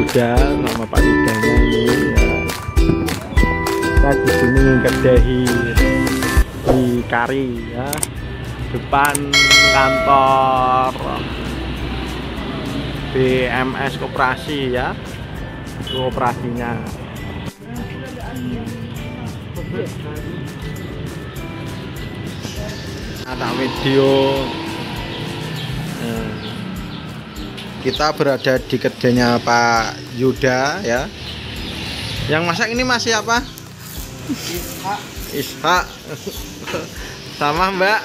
Yuda, nama Pak Yudanya ini ya. Kita di sini kedahi di Kari ya, depan kantor BMS Koperasi ya, itu operasinya. Ada video. Kita berada di kedainya Pak Yuda ya. Yang masak ini masih apa? Ishak. Sama Mbak.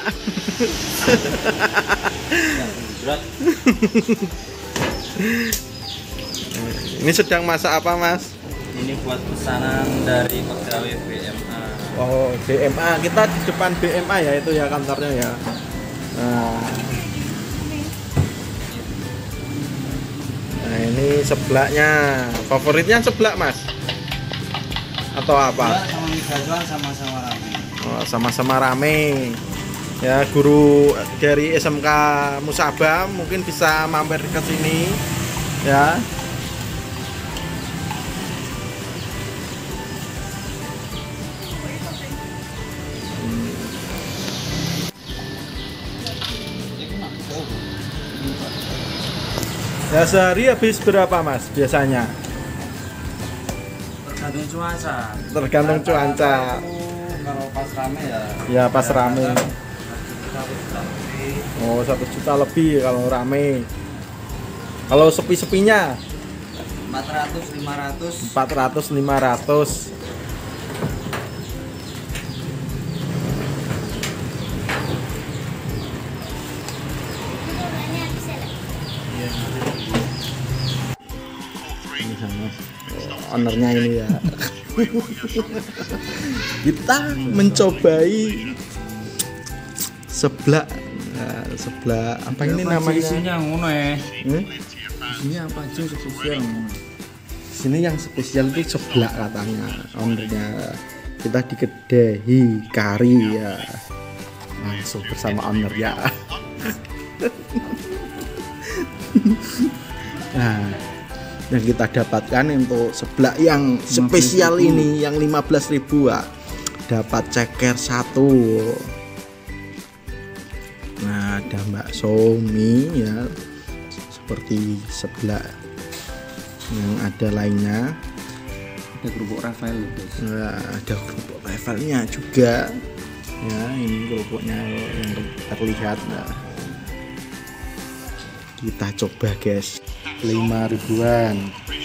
Ini sedang masak apa, Mas? Ini buat pesanan dari pegawai BMA. Oh, BMA. Kita di depan BMA ya, itu ya kantornya ya. Nah, ini seblaknya. Favoritnya seblak, Mas? Atau apa? Sama mie gajuan sama-sama rame. Oh, sama-sama rame. Ya, guru dari SMK Musabah mungkin bisa mampir ke sini ya. Ya, sehari habis berapa, Mas, biasanya? Tergantung cuaca. Tergantung cuaca. Kalau pas rame ya. Ya, pas rame. 1 juta lebih. Oh, 1 juta lebih kalau rame. Kalau sepi-sepinya 400, 500. 400, 500. Ownernya ini ya. Kita mencobai seblak. Nah, seblak apa ini namanya? Isinya ngono ya. Isinya apa aja spesial? Sini yang spesial itu seblak katanya ownernya. Kita di kedai Kari ya. Langsung bersama owner ya. Nah, yang kita dapatkan untuk seblak yang spesial ini yang 15.000 ya. Dapat ceker 1. Nah, ada bakso mie ya, seperti seblak yang ada lainnya. Ada kerupuk Rafael. Nah, ada kerupuk Rafaelnya juga ya, ini kerupuknya yang terlihat. Nah, kita coba guys, 5 ribuan.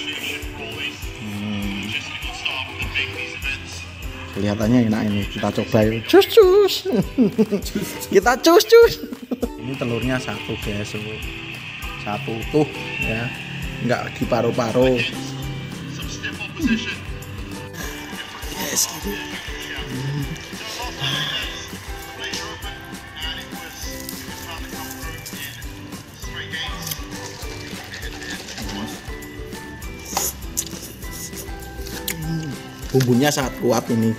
Kelihatannya enak ini, kita coba yuk. Cus. Kita cus. Ini telurnya 1 guys, 1 utuh ya, nggak diparuh-paruh. Yes, gitu. Bumbunya sangat kuat ini.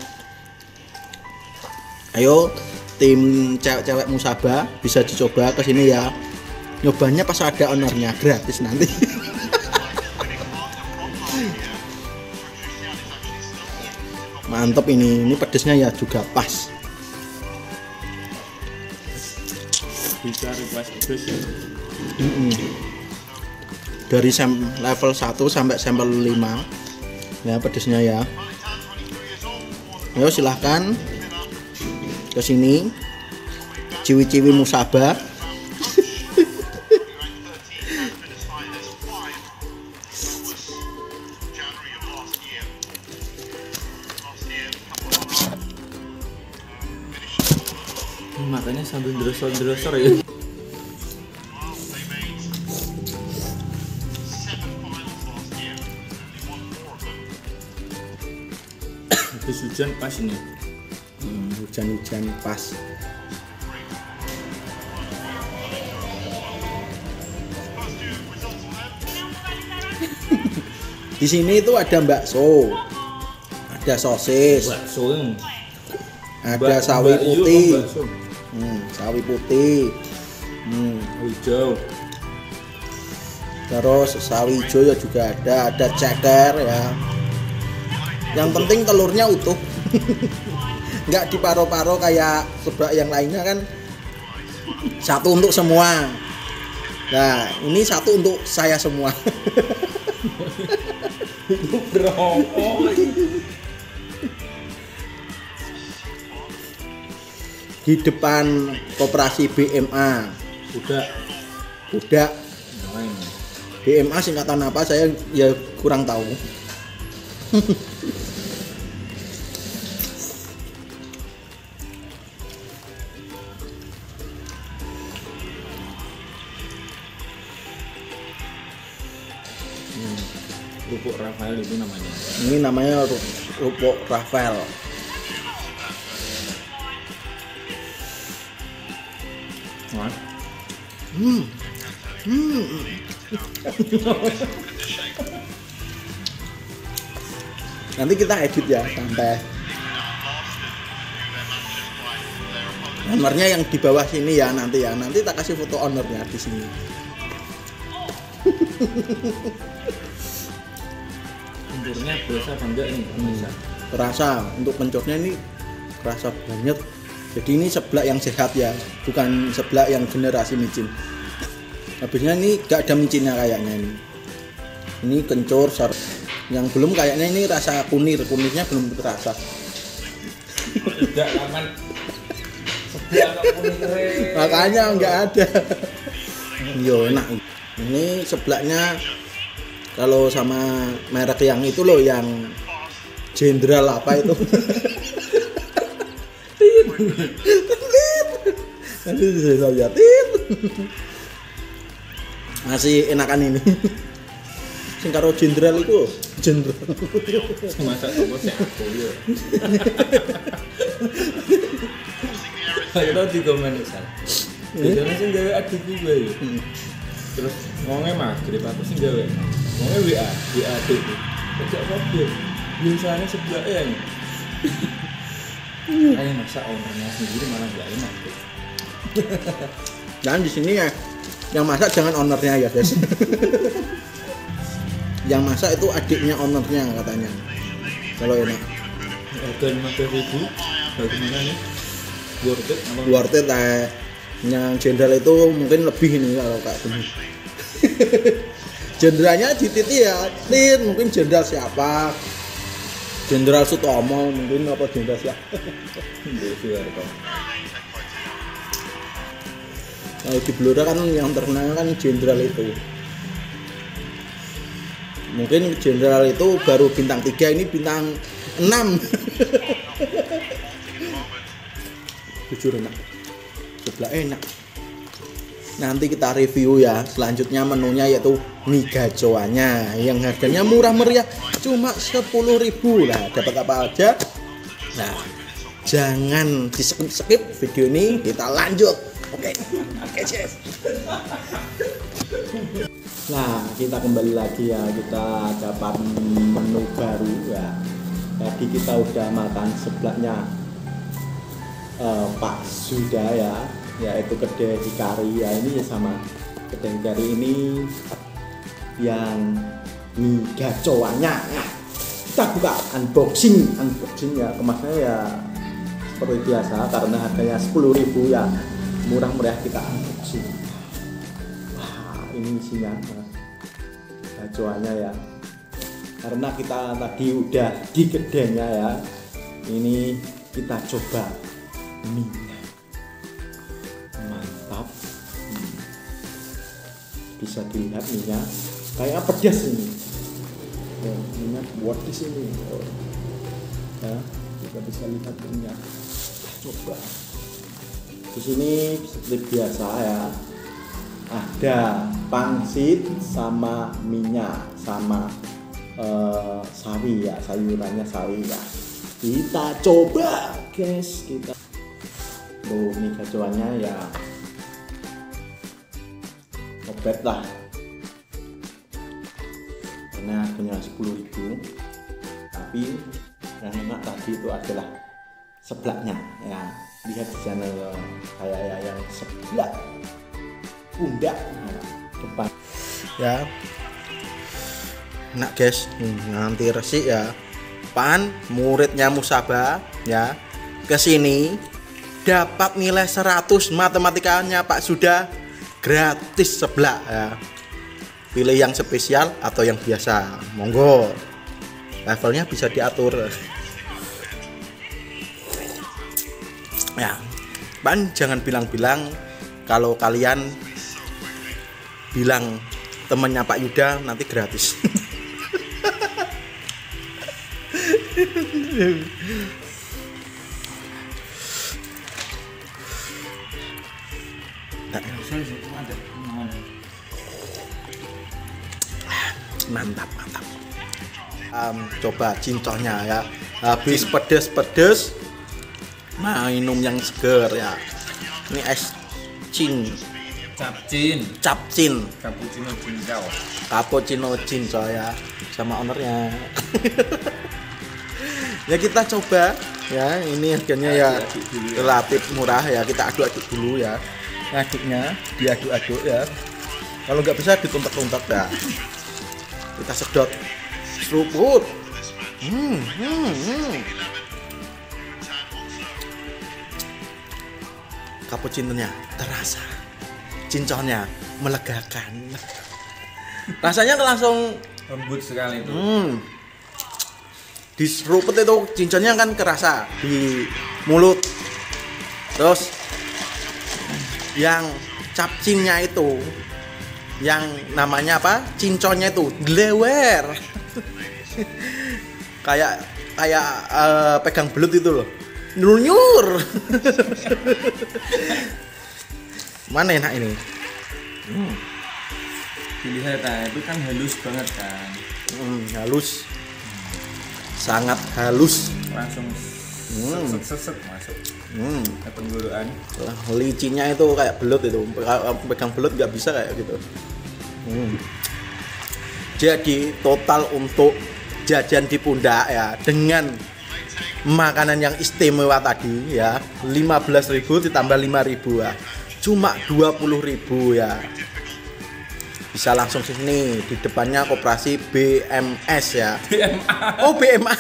Ayo tim cewek-cewek Musabah bisa dicoba ke sini ya. Nyobanya pas ada ownernya, gratis nanti. Mantep ini pedesnya ya juga pas. Bisa request pedes ya. Dari level 1 sampai sampel 5 ya pedesnya ya. Ayo silahkan ke sini, ciwi-ciwi Musabah. Makanya sambil drosor ya. Habis hujan pas ini. Hujan-hujan pas. Di sini itu ada bakso, ada sosis, ada sawi putih, sawi putih, hijau, terus sawi hijau ya juga ada ceker ya. Yang penting telurnya utuh. Nggak diparo-paro kayak seblak yang lainnya kan, satu untuk semua. Nah ini satu untuk saya semua. Di depan koperasi BMA. Budak. BMA singkatan apa saya ya kurang tahu. Kerupuk Rafael itu namanya. Ini namanya kerupuk Rafael. Nanti kita edit ya sampai ownernya yang di bawah sini ya nanti ya. Nanti tak kasih foto ownernya di sini. Kencurnya berasa apa enggak ini? Terasa untuk kencurnya ini terasa banget. Jadi ini seblak yang sehat ya, bukan seblak yang generasi micin. Habisnya ini gak ada micinnya kayaknya ini. Ini kencur yang belum kayaknya ini rasa kunirnya belum terasa. Tidak aman. Seblak kunir. Makanya nggak ada. Yo enak. Ini seblaknya kalau sama merek yang itu loh, yang Jenderal apa itu? Nanti saya liatin. Masih enakan ini. Sing karo Jenderal itu, Jenderal. Masa kamu sih aku ya. Ayo di komen misal. Jadi sing gawe adik gue ya. Terus ngomongnya maghrib aku sing gawe. Ngomongnya WA adik. Kok apa? Biasanya sebelah ya. Kayak masak ownernya sendiri malah nggak enak. Dan di sini ya, yang masak jangan ownernya ya guys. Yang masak itu adiknya ownernya katanya. Kalau enak. Harga 15.000, bagaimana nih? Worth it? Worth it lah. Yang Jenderal itu mungkin lebih ini kalau kayak gini. Jenderalnya di titik ya, mungkin jenderal siapa? Jenderal Sutomo mungkin, apa jenderal siapa? Kalau di Blora kan yang terkenal kan jenderal itu. Mungkin jenderal itu baru bintang 3, ini bintang 6. Jujur enak. Sebelah enak. Nanti kita review ya. Selanjutnya menunya yaitu mie gacoannya yang harganya murah meriah, cuma 10.000 lah. Dapat apa aja? Nah, jangan di skip video ini, kita lanjut. Oke, yes. Nah, kita kembali lagi ya. Kita dapat menu baru ya. Tadi kita udah makan seblaknya Pak Suda ya, yaitu kedai Hikari ya. Ini ya sama kedai Hikari ini yang mie gacoannya. Nah, kita buka unboxing ya. Kemasnya ya seperti biasa karena harganya 10.000 ya, murah meriah, kita unboxing. Wah, ini isinya gacoannya ya. Karena kita tadi udah di kedainya ya, ini kita coba mie. Mantap. Bisa dilihat minyak kayak pedas ini. Minyak buat di sini. Ya, kita bisa lihat minyak. Coba. Di sini seperti biasa ya. Ada pangsit sama minyak sama sawi ya, sayurannya sawi ya. Kita coba, guys. Kita mie gacoannya ya opet lah, karena harganya 10.000. Tapi yang enak tadi itu adalah seblaknya ya. Lihat di sana kayak yang seblak pundak depan ya. Nah guys, nanti resik ya. Pan muridnya Musaba ya kesini dapat nilai 100 matematikanya Pak Sudah gratis sebelah ya. Pilih yang spesial atau yang biasa, monggo. Levelnya bisa diatur. Ya, Pan jangan bilang-bilang kalau kalian bilang temennya Pak Yuda nanti gratis. Mantap. Coba cinconya ya. Habis pedes minum yang seger ya. Ini es capcin cappuccino cincau ya, sama ownernya. Ya kita coba ya, ini harganya ya relatif murah ya, kita aduk-aduk dulu ya. Ngaduknya diaduk-aduk ya, kalau nggak bisa dituntek-tuntek ya, kita sedot seruput. Cappuccino-nya terasa, cincaunya melegakan, rasanya langsung lembut sekali itu. Di seruput itu cincaunya kan kerasa di mulut. Terus yang capcinnya itu, yang namanya apa, cincaunya itu lewer. kayak pegang belut itu loh, nyur. Mana enak ini? Pilihan itu kan halus banget kan. Halus, sangat halus. Langsung set masuk ke tenggorokan. Licinnya itu kayak belut itu, pegang belut nggak bisa kayak gitu. Jadi total untuk jajan di pundak ya, dengan makanan yang istimewa tadi ya, 15.000 ditambah 5.000 ya, cuma 20.000 ya. Bisa langsung sini, di depannya koperasi BMS ya. BMA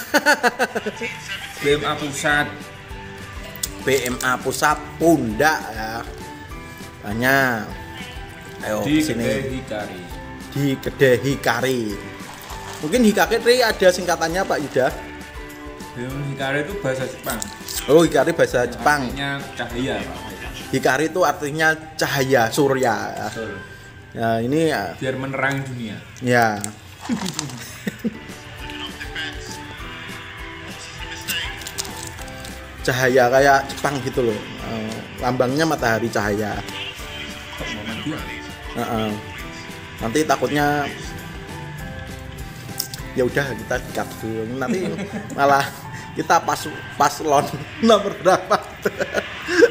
BMA pusat pundak ya. Hanya ayo di sini Hikari. Di Gede Hikari. Mungkin Hikari ada singkatannya Pak Yuda. Hikari itu bahasa Jepang. Oh, Hikari bahasa Jepang. Artinya cahaya. Hikari itu artinya cahaya surya. Betul. Ya, ini ya, biar menerangi dunia. Ya. Cahaya kayak Jepang gitu loh. Lambangnya matahari cahaya. Nanti takutnya ya udah kita cut dulu. Nanti malah kita paslon nomor berapa?